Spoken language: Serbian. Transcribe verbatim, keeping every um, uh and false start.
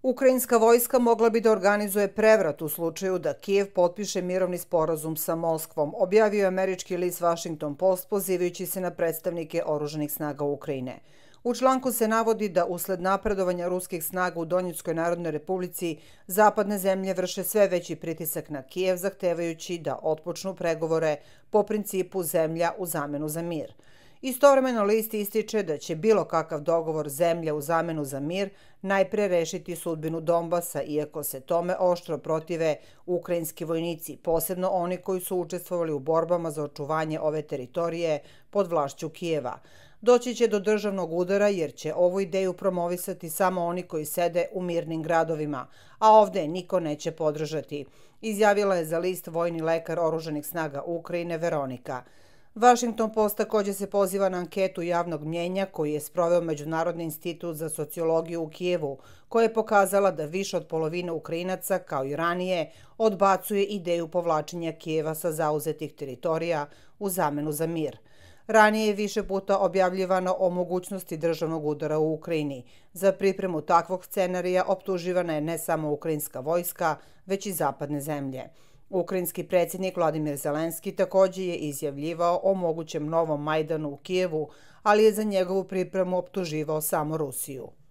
Ukrajinska vojska mogla bi da organizuje prevrat u slučaju da Kijev potpiše mirovni sporazum sa Moskvom, objavio je američki list Washington Post pozivajući se na predstavnike oružanih snaga Ukrajine. U članku se navodi da usled napredovanja ruskih snaga u Donjeckoj Narodnoj Republici zapadne zemlje vrše sve veći pritisak na Kijev zahtevajući da otpočnu pregovore po principu zemlja u zamenu za mir. Istovremeno list ističe da će bilo kakav dogovor zemlja u zamenu za mir najpre rešiti sudbinu Donbasa, iako se tome oštro protive ukrajinski vojnici, posebno oni koji su učestvovali u borbama za očuvanje ove teritorije pod vlašću Kijeva. Doći će do državnog udara jer će ovu ideju promovisati samo oni koji sede u mirnim gradovima, a ovde niko neće podržati, izjavila je za list vojni lekar oružanih snaga Ukrajine Veronika. Washington Post također se poziva na anketu javnog mnjenja koji je sproveo Međunarodni institut za sociologiju u Kijevu, koja je pokazala da više od polovine Ukrajinaca, kao i ranije, odbacuje ideju povlačenja Kijeva sa zauzetih teritorija u zamenu za mir. Ranije je više puta objavljivano o mogućnosti državnog udara u Ukrajini. Za pripremu takvog scenarija optuživana je ne samo ukrajinska vojska, već i zapadne zemlje. Ukrajinski predsjednik Vladimir Zelenski također je izjavljivao o mogućem novom Majdanu u Kijevu, ali je za njegovu pripremu optuživao samo Rusiju.